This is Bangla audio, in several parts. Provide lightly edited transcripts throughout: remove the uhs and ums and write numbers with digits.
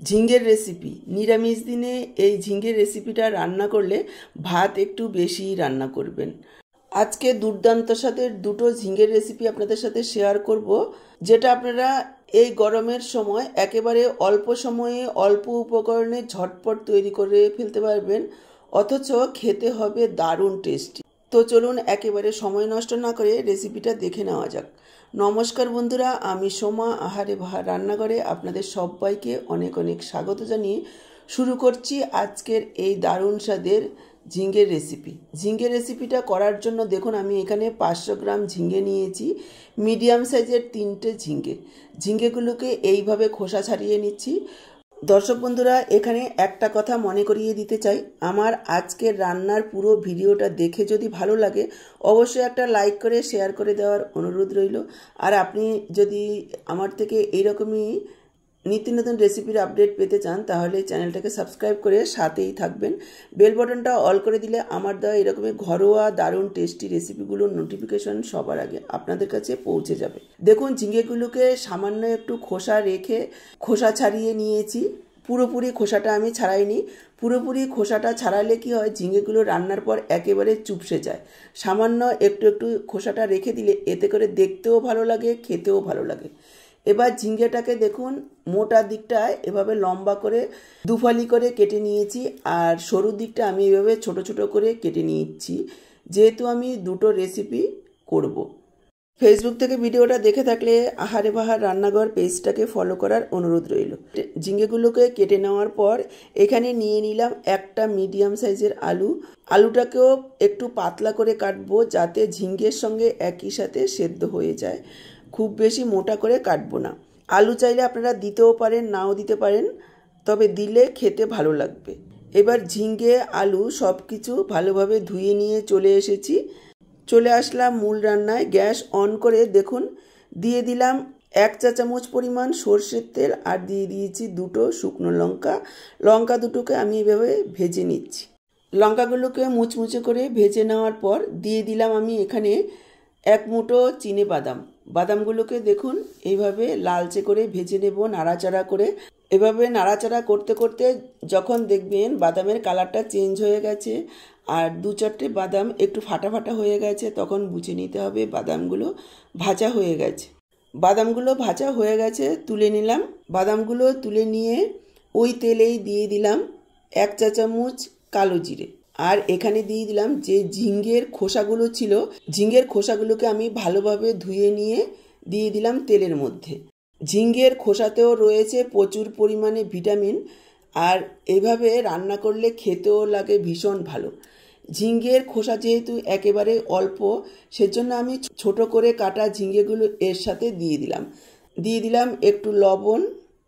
ঝিঙের রেসিপি। নিরামিষ দিনে এই ঝিঙের রেসিপিটা রান্না করলে ভাত একটু বেশিই রান্না করবেন। আজকে দুর্দান্ত স্বাদের দুটো ঝিঙের রেসিপি আপনাদের সাথে শেয়ার করব, যেটা আপনারা এই গরমের সময় একেবারে অল্প সময়ে অল্প উপকরণে ঝটপট তৈরি করে ফেলতে পারবেন, অথচ খেতে হবে দারুণ টেস্টি। তো চলুন একেবারে সময় নষ্ট না করে রেসিপিটা দেখে নেওয়া যাক। নমস্কার বন্ধুরা, আমি সোমা আহারে বাহার রান্নাঘরে আপনাদের সবাইকে অনেক অনেক স্বাগত জানিয়ে শুরু করছি আজকের এই দারুণ স্বাদের ঝিঙের রেসিপি। ঝিঙের রেসিপিটা করার জন্য দেখুন আমি এখানে 500 গ্রাম ঝিঙে নিয়েছি, মিডিয়াম সাইজের 3টে ঝিঙে। ঝিঙেগুলোকে এইভাবে খোসা ছাড়িয়ে নিচ্ছি। দর্শক বন্ধুরা, এখানে একটা কথা মনে করিয়ে দিতে চাই, আমার আজকের রান্নার পুরো ভিডিওটা দেখে যদি ভালো লাগে অবশ্যই একটা লাইক করে শেয়ার করে দেওয়ার অনুরোধ রইল। আর আপনি যদি আমার থেকে এইরকমই নিত্য নতুন রেসিপির আপডেট পেতে চান তাহলে চ্যানেলটাকে সাবস্ক্রাইব করে সাথেই থাকবেন। বেল বাটনটা অল করে দিলে আমার দেওয়া এরকমই ঘরোয়া দারুণ টেস্টি রেসিপিগুলোর নোটিফিকেশন সবার আগে আপনাদের কাছে পৌঁছে যাবে। দেখুন ঝিঙেগুলোকে সামান্য একটু খোসা রেখে খোসা ছাড়িয়ে নিয়েছি। পুরোপুরি খোসাটা আমি ছাড়াইনি। পুরোপুরি খোসাটা ছাড়ালে কি হয়, ঝিঙেগুলো রান্নার পর একেবারে চুপসে যায়। সামান্য একটু একটু খোসাটা রেখে দিলে এতে করে দেখতেও ভালো লাগে, খেতেও ভালো লাগে। এবার ঝিঙেটাকে দেখুন মোটা দিকটায় এভাবে লম্বা করে দুফালি করে কেটে নিয়েছি, আর সরু দিকটা আমি এভাবে ছোট ছোট করে কেটে নিচ্ছি, যেহেতু আমি দুটো রেসিপি করব। ফেসবুক থেকে ভিডিওটা দেখে থাকলে আহারে বাহার রান্নাঘর পেজটাকে ফলো করার অনুরোধ রইল। ঝিঙেগুলোকে কেটে নেওয়ার পর এখানে নিয়ে নিলাম একটা মিডিয়াম সাইজের আলু। আলুটাকেও একটু পাতলা করে কাটবো যাতে ঝিঙের সঙ্গে একই সাথে সেদ্ধ হয়ে যায়। খুব বেশি মোটা করে কাটবো না। আলু চাইলে আপনারা দিতেও পারেন, নাও দিতে পারেন, তবে দিলে খেতে ভালো লাগবে। এবার ঝিঙে আলু সব কিছু ভালোভাবে ধুয়ে নিয়ে চলে আসলাম মূল রান্নায়। গ্যাস অন করে দেখুন দিয়ে দিলাম 1 চা চামচ পরিমাণ সর্ষের তেল, আর দিয়ে দিয়েছি দুটো শুকনো লঙ্কা। লঙ্কা দুটোকে আমি এভাবে ভেজে নিচ্ছি। লঙ্কাগুলোকে মুচমুচে করে ভেজে নেওয়ার পর দিয়ে দিলাম আমি এখানে 1 মুঠো চিনে বাদাম। বাদামগুলোকে দেখুন এইভাবে লালচে করে ভেজে নেব নাড়াচাড়া করে। এভাবে নাড়াচাড়া করতে করতে যখন দেখবেন বাদামের কালারটা চেঞ্জ হয়ে গেছে আর 2-4টে বাদাম একটু ফাটা ফাটা হয়ে গেছে, তখন বুঝে নিতে হবে বাদামগুলো ভাজা হয়ে গেছে। বাদামগুলো ভাজা হয়ে গেছে, তুলে নিলাম। বাদামগুলো তুলে নিয়ে ওই তেলেই দিয়ে দিলাম 1 চা চামচ কালো জিরে, আর এখানে দিয়ে দিলাম যে ঝিঙের খোসাগুলো ছিল, ঝিঙের খোসাগুলোকে আমি ভালোভাবে ধুয়ে নিয়ে দিয়ে দিলাম তেলের মধ্যে। ঝিঙের খোসাতেও রয়েছে প্রচুর পরিমাণে ভিটামিন, আর এইভাবে রান্না করলে খেতেও লাগে ভীষণ ভালো। ঝিঙের খোসা যেহেতু একেবারে অল্প, সেজন্য আমি ছোট করে কাটা ঝিঙেগুলো এর সাথে দিয়ে দিলাম একটু লবণ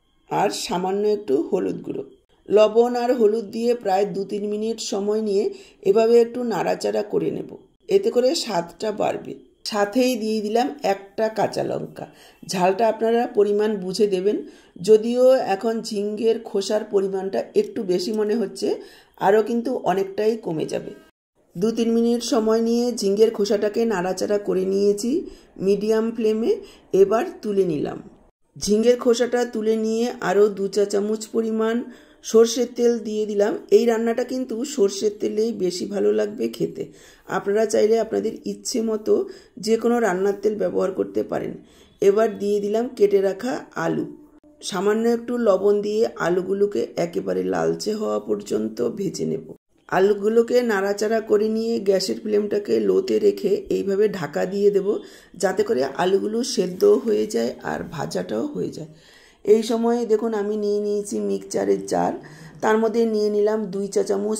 আর সামান্য একটু হলুদ গুঁড়ো। লবণ আর হলুদ দিয়ে প্রায় 2-3 মিনিট সময় নিয়ে এভাবে একটু নাড়াচাড়া করে নেব, এতে করে স্বাদটা বাড়বে। সাথেই দিয়ে দিলাম একটা কাঁচা লঙ্কা। ঝালটা আপনারা পরিমাণ বুঝে দেবেন, যদিও এখন ঝিঙের খোসার পরিমাণটা একটু বেশি মনে হচ্ছে, আরও কিন্তু অনেকটাই কমে যাবে। 2-3 মিনিট সময় নিয়ে ঝিঙের খোসাটাকে নাড়াচাড়া করে নিয়েছি মিডিয়াম ফ্লেমে। এবার তুলে নিলাম। ঝিঙের খোসাটা তুলে নিয়ে আরও 2 চা চামচ পরিমাণ সর্ষের তেল দিয়ে দিলাম। এই রান্নাটা কিন্তু সর্ষের তেলেই বেশি ভালো লাগবে খেতে। আপনারা চাইলে আপনাদের ইচ্ছে মতো যে কোনো রান্নার তেল ব্যবহার করতে পারেন। এবার দিয়ে দিলাম কেটে রাখা আলু। সামান্য একটু লবণ দিয়ে আলুগুলোকে একেবারে লালচে হওয়া পর্যন্ত ভেজে নেব। আলুগুলোকে নাড়াচাড়া করে নিয়ে গ্যাসের ফ্লেমটাকে লোতে রেখে এইভাবে ঢাকা দিয়ে দেব, যাতে করে আলুগুলো সেদ্ধ হয়ে যায় আর ভাজাটাও হয়ে যায়। এই সময়ে দেখুন আমি নিয়ে নিয়েছি মিক্সচারের জার, তার মধ্যে নিয়ে নিলাম 2 চা চামচ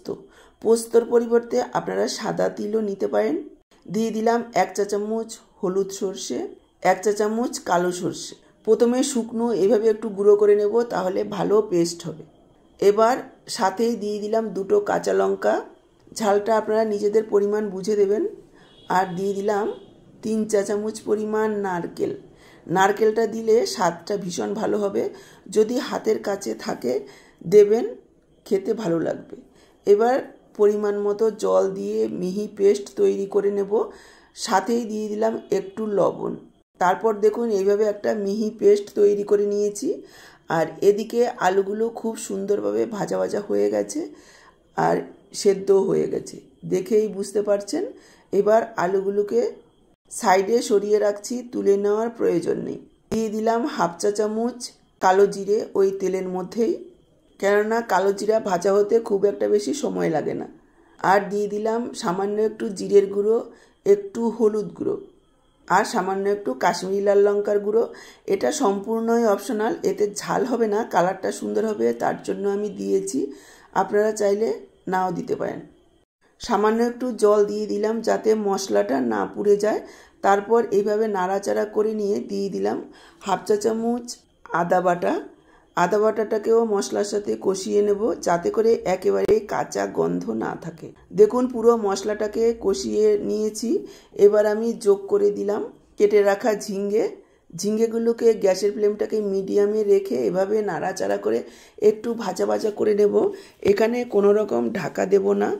পোস্তর পরিবর্তে আপনারা সাদা তিলও নিতে পারেন। দিয়ে দিলাম 1 চা চামচ হলুদ সর্ষে, 1 চা চামচ কালো সর্ষে। প্রথমে শুকনো এভাবে একটু গুঁড়ো করে নেব, তাহলে ভালো পেস্ট হবে। এবার সাথেই দিয়ে দিলাম 2টো কাঁচা লঙ্কা। ঝালটা আপনারা নিজেদের পরিমাণ বুঝে দেবেন। আর দিয়ে দিলাম 3 চা চামচ পরিমাণ নারকেল। নারকেলটা দিলে স্বাদটা ভীষণ ভালো হবে, যদি হাতের কাছে থাকে দেবেন, খেতে ভালো লাগবে। এবার পরিমাণ মতো জল দিয়ে মিহি পেস্ট তৈরি করে নেব। সাথেই দিয়ে দিলাম একটু লবণ। তারপর দেখুন এইভাবে একটা মিহি পেস্ট তৈরি করে নিয়েছি। আর এদিকে আলুগুলো খুব সুন্দরভাবে ভাজা ভাজা হয়ে গেছে আর সেদ্ধ হয়ে গেছে, দেখেই বুঝতে পারছেন। এবার আলুগুলোকে সাইডে সরিয়ে রাখছি, তুলে নেওয়ার প্রয়োজন নেই। দিয়ে দিলাম হাফ চা চামচ কালো জিরে ওই তেলের মধ্যেই, কেননা কালো জিরা ভাজা হতে খুব একটা বেশি সময় লাগে না। আর দিয়ে দিলাম সামান্য একটু জিরের গুঁড়ো, একটু হলুদ গুঁড়ো আর সামান্য একটু কাশ্মীরি লাল লঙ্কার গুঁড়ো। এটা সম্পূর্ণই অপশনাল, এতে ঝাল হবে না, কালারটা সুন্দর হবে তার জন্য আমি দিয়েছি, আপনারা চাইলে নাও দিতে পারেন। সামান্য একটু জল দিয়ে দিলাম যাতে মশলাটা না পুড়ে যায়। তারপর এইভাবে নাড়াচাড়া করে নিয়ে দিয়ে দিলাম হাফ চা চামচ আদা বাটা। আদা বাটাটাকেও মশলার সাথে কষিয়ে নেব যাতে করে একেবারে কাঁচা গন্ধ না থাকে। দেখুন পুরো মশলাটাকে কষিয়ে নিয়েছি। এবার আমি যোগ করে দিলাম কেটে রাখা ঝিঙ্গেগুলোকে গ্যাসের ফ্লেমটাকে মিডিয়ামে রেখে এভাবে নাড়াচাড়া করে একটু ভাজা ভাজা করে নেব। এখানে কোনো রকম ঢাকা দেব না,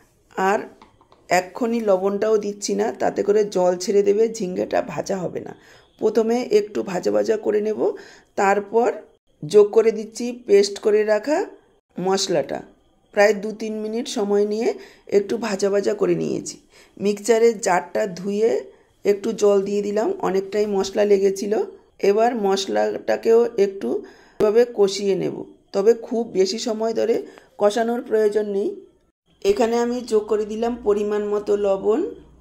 আর এক্ষুনি লবণটাও দিচ্ছি না, তাতে করে জল ছেড়ে দেবে, ঝিঙ্গেটা ভাজা হবে না। প্রথমে একটু ভাজা ভাজা করে নেব, তারপর যোগ করে দিচ্ছি পেস্ট করে রাখা মশলাটা। প্রায় 2-3 মিনিট সময় নিয়ে একটু ভাজা ভাজা করে নিয়েছি। মিক্সচারের জারটা ধুয়ে একটু জল দিয়ে দিলাম, অনেকটাই মশলা লেগেছিল। এবার মশলাটাকেও একটু এভাবে কষিয়ে নেব, তবে খুব বেশি সময় ধরে কষানোর প্রয়োজন নেই। এখানে আমি যোগ করে দিলাম পরিমাণ মতো লবণ,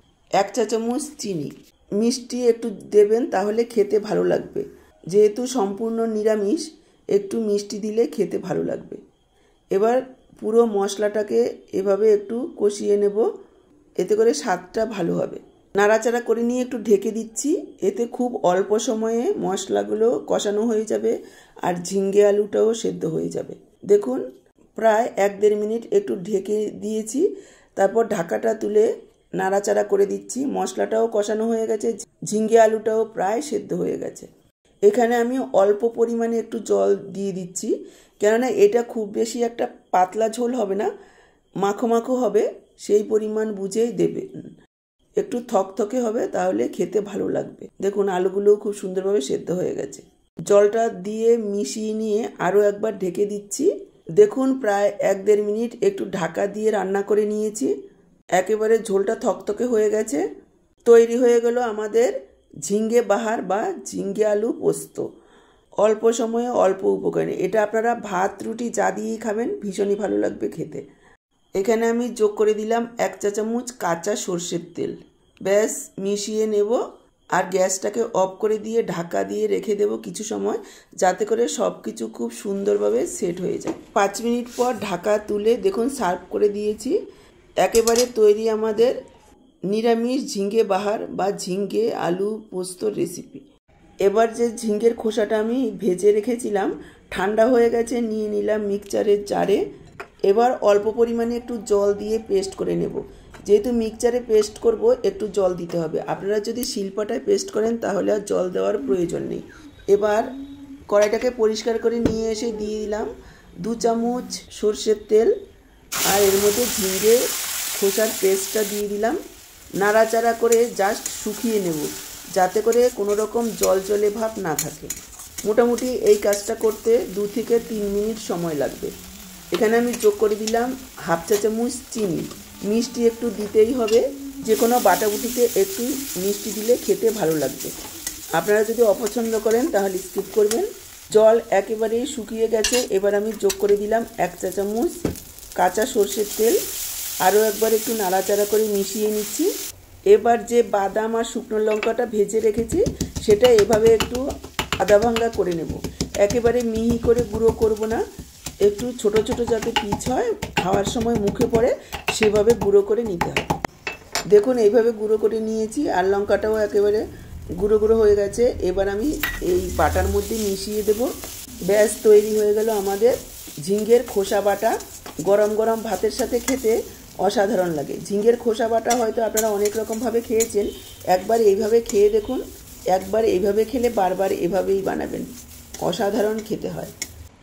1 চা চামচ চিনি। মিষ্টি একটু দেবেন, তাহলে খেতে ভালো লাগবে। যেহেতু সম্পূর্ণ নিরামিষ, একটু মিষ্টি দিলে খেতে ভালো লাগবে। এবার পুরো মশলাটাকে এভাবে একটু কষিয়ে নেব, এতে করে স্বাদটা ভালো হবে। নাড়াচাড়া করে নিয়ে একটু ঢেকে দিচ্ছি, এতে খুব অল্প সময়ে মশলাগুলো কষানো হয়ে যাবে আর ঝিঙ্গে আলুটাও সেদ্ধ হয়ে যাবে। দেখুন প্রায় 1-1.5 মিনিট একটু ঢেকে দিয়েছি, তারপর ঢাকাটা তুলে নাড়াচাড়া করে দিচ্ছি। মশলাটাও কষানো হয়ে গেছে, ঝিঙ্গে আলুটাও প্রায় সেদ্ধ হয়ে গেছে। এখানে আমি অল্প পরিমাণে একটু জল দিয়ে দিচ্ছি, কেননা এটা খুব বেশি একটা পাতলা ঝোল হবে না, মাখো মাখো হবে, সেই পরিমাণ বুঝেই দেবে। একটু থকথকে হবে, তাহলে খেতে ভালো লাগবে। দেখুন আলুগুলোও খুব সুন্দরভাবে সেদ্ধ হয়ে গেছে। জলটা দিয়ে মিশিয়ে নিয়ে আরও একবার ঢেকে দিচ্ছি। দেখুন প্রায় 1-1.5 মিনিট একটু ঢাকা দিয়ে রান্না করে নিয়েছি, একেবারে ঝোলটা থকথকে হয়ে গেছে। তৈরি হয়ে গেল আমাদের ঝিঙ্গে বাহার বা ঝিঙ্গে আলু পোস্ত। অল্প সময়ে অল্প উপকরণে এটা আপনারা ভাত রুটি যা দিয়েই খাবেন, ভীষণই ভালো লাগবে খেতে। এখানে আমি যোগ করে দিলাম 1 চা চামচ কাঁচা সর্ষের তেল। ব্যাস মিশিয়ে নেব আর গ্যাসটাকে অফ করে দিয়ে ঢাকা দিয়ে রেখে দেব কিছু সময়, যাতে করে সব কিছু খুব সুন্দরভাবে সেট হয়ে যায়। 5 মিনিট পর ঢাকা তুলে দেখুন সার্ভ করে দিয়েছি। একেবারে তৈরি আমাদের নিরামিষ ঝিঙ্গে বাহার বা ঝিঙ্গে আলু পোস্ত রেসিপি। এবার যে ঝিঙ্গের খোসাটা আমি ভেজে রেখেছিলাম ঠান্ডা হয়ে গেছে, নিয়ে নিলাম মিক্সচারের জারে। এবার অল্প পরিমাণে একটু জল দিয়ে পেস্ট করে নেব। যেহেতু মিক্সচারে পেস্ট করব, একটু জল দিতে হবে। আপনারা যদি শিলপাটায় পেস্ট করেন তাহলে আর জল দেওয়ার প্রয়োজন নেই। এবার কড়াইটাকে পরিষ্কার করে নিয়ে এসে দিয়ে দিলাম 2 চামচ সর্ষের তেল, আর এর মধ্যে ঝিঙ্গে খোসার পেস্টটা দিয়ে দিলাম। নাড়াচাড়া করে জাস্ট শুকিয়ে নেব, যাতে করে কোনো রকম জল ভাব না থাকে। মোটামুটি এই কাজটা করতে 2 থেকে 3 মিনিট সময় লাগবে। এখানে আমি যোগ করে দিলাম হাফ চা চামচ চিনি। মিষ্টি একটু দিতেই হবে, যে কোনো বাটাবুটিতে একটু মিষ্টি দিলে খেতে ভালো লাগবে। আপনারা যদি অপছন্দ করেন তাহলে স্কিপ করবেন। জল একেবারেই শুকিয়ে গেছে। এবার আমি যোগ করে দিলাম 1 চা চামচ কাঁচা সর্ষের তেল। আরও একবার একটু নাড়াচাড়া করে মিশিয়ে নিচ্ছি। এবার যে বাদাম আর শুকনো লঙ্কাটা ভেজে রেখেছি সেটা এভাবে একটু আদা ভাঙ্গা করে নেব। একেবারে মিহি করে গুঁড়ো করব না, একটু ছোট ছোট যাতে পিস হয়, খাওয়ার সময় মুখে পড়ে, সেভাবে গুঁড়ো করে নিতে হবে। দেখুন এইভাবে গুঁড়ো করে নিয়েছি, আর লঙ্কাটাও একেবারে গুঁড়ো গুঁড়ো হয়ে গেছে। এবার আমি এই বাটার মধ্যে মিশিয়ে দেব। ব্যাস তৈরি হয়ে গেল আমাদের ঝিঙ্গের খোসা বাটা। গরম গরম ভাতের সাথে খেতে অসাধারণ লাগে। ঝিঙ্গের খোসা বাটা হয়তো আপনারা অনেক রকমভাবে খেয়েছেন, একবার এইভাবে খেয়ে দেখুন। একবার এইভাবে খেলে বারবার এভাবেই বানাবেন, অসাধারণ খেতে হয়।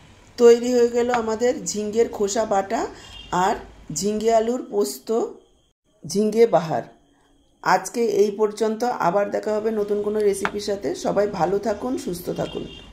তৈরি হয়ে গেল আমাদের ঝিঙ্গের খোসা বাটা আর ঝিঙ্গে আলুর পোস্ত, ঝিঙ্গে বাহার। আজকে এই পর্যন্ত, আবার দেখা হবে নতুন কোনো রেসিপির সাথে। সবাই ভালো থাকুন, সুস্থ থাকুন।